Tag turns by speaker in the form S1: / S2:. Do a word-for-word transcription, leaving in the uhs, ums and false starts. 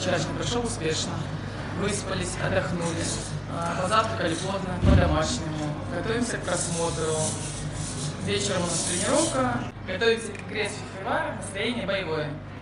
S1: вчерашний прошел успешно. Выспались, отдохнули, позавтракали плотно, по-домашнему. Готовимся к просмотру. Вечером у нас тренировка. Готовимся к кресту февраля, настроение боевое.